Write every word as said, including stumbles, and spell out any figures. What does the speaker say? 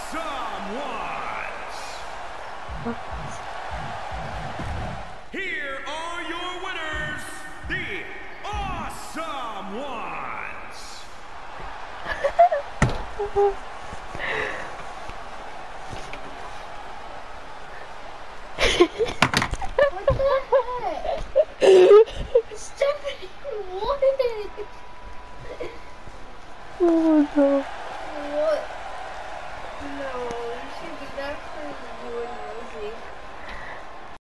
awesome ones. Here are your winners, the awesome ones. What the heck? Stephanie, what? Oh no. What? No, you should do that for you and Rosie.